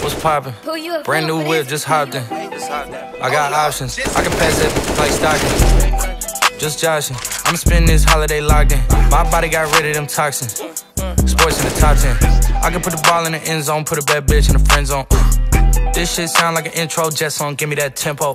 What's poppin'? Brand new whip, just hopped in. I got options, I can pass it like Stockton. Just joshing, I'ma spend this holiday locked in. My body got rid of them toxins. Sports in the top 10. I can put the ball in the end zone, put a bad bitch in the friend zone. This shit sound like an intro jet song, give me that tempo.